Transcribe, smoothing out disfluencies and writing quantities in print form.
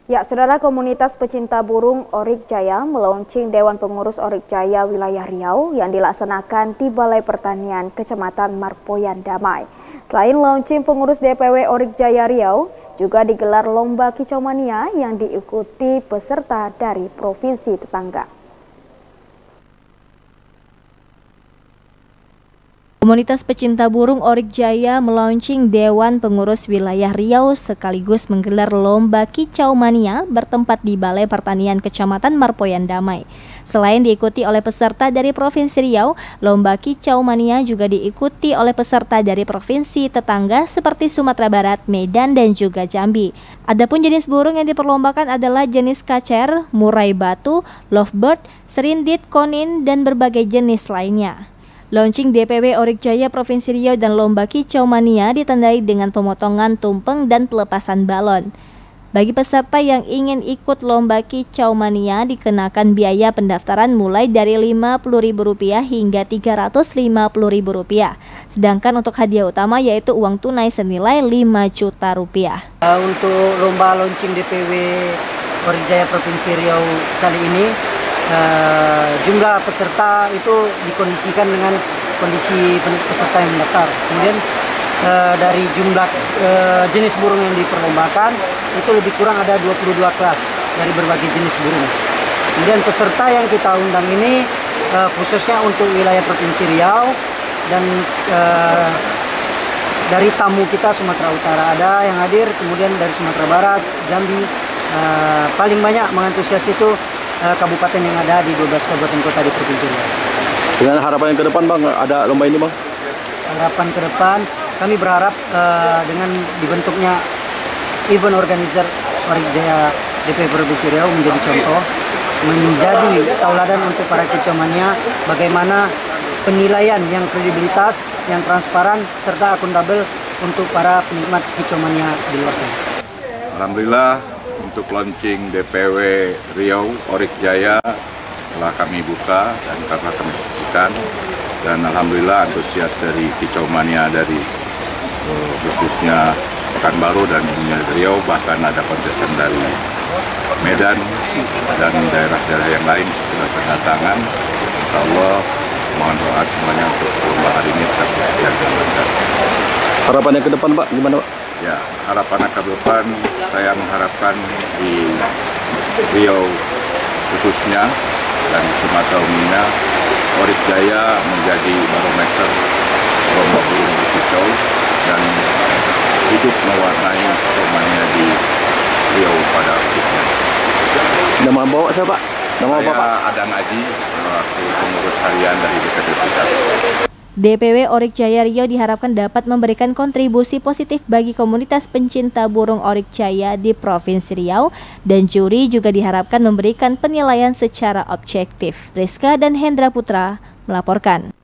Ya, saudara, komunitas pecinta burung Oryx Jaya melaunching Dewan Pengurus Oryx Jaya Wilayah Riau yang dilaksanakan di Balai Pertanian Kecamatan Marpoyan Damai. Selain launching pengurus DPW Oryx Jaya Riau, juga digelar lomba kicau mania yang diikuti peserta dari provinsi tetangga. Komunitas pecinta burung Oryx Jaya melaunching Dewan Pengurus Wilayah Riau sekaligus menggelar lomba kicau mania bertempat di Balai Pertanian Kecamatan Marpoyan Damai. Selain diikuti oleh peserta dari Provinsi Riau, lomba kicau mania juga diikuti oleh peserta dari provinsi tetangga seperti Sumatera Barat, Medan, dan juga Jambi. Adapun jenis burung yang diperlombakan adalah jenis kacer, murai batu, lovebird, serindit, konin, dan berbagai jenis lainnya. Launching DPW Oryx Jaya Provinsi Riau dan lomba kicau mania ditandai dengan pemotongan tumpeng dan pelepasan balon. Bagi peserta yang ingin ikut lomba kicau mania dikenakan biaya pendaftaran mulai dari Rp50.000 hingga Rp350.000. Sedangkan untuk hadiah utama yaitu uang tunai senilai Rp5 juta. Untuk lomba launching DPW Oryx Jaya Provinsi Riau kali ini, jumlah peserta itu dikondisikan dengan kondisi peserta yang mendaftar. Kemudian dari jumlah jenis burung yang diperlombakan itu lebih kurang ada 22 kelas dari berbagai jenis burung. Kemudian peserta yang kita undang ini khususnya untuk wilayah Provinsi Riau dan dari tamu kita Sumatera Utara ada yang hadir, kemudian dari Sumatera Barat, Jambi, paling banyak mengantusias itu kabupaten yang ada di 12 kabupaten kota di Provinsi Riau. Dengan harapan yang ke depan, Bang, ada lomba ini, Bang? Harapan ke depan, kami berharap dengan dibentuknya event organizer Oryx Jaya DPW Provinsi Riau menjadi contoh, menjadi tauladan untuk para kicau mania bagaimana penilaian yang kredibilitas, yang transparan, serta akuntabel untuk para penikmat kicau mania di luar sana. Alhamdulillah, untuk launching DPW Riau Oryx Jaya telah kami buka dan telah kami buktikan, dan alhamdulillah antusias dari kicau mania dari khususnya Pekanbaru dan Riau, bahkan ada kontesan dari Medan dan daerah-daerah yang lain sudah berdatangan. Insya Allah mohon doa semuanya untuk lomba hari ini tetap berjalan dengan lancar. Harapannya ke depan, Pak, gimana, Pak? Ya, harapan ke depan saya mengharapkan di Riau khususnya dan Sumatera umumnya, Oryx Jaya menjadi barometer lomba burung berkicau dan hidup mewarnai kicauannya di Riau pada akhirnya. Nama bawa siapa, Pak? Nama saya Bapak? Adang Aji, selaku pengurus harian dari DPW Pusat. DPW Oryx Jaya Riau diharapkan dapat memberikan kontribusi positif bagi komunitas pencinta burung Oryx Jaya di Provinsi Riau, dan juri juga diharapkan memberikan penilaian secara objektif. Rizka dan Hendra Putra melaporkan.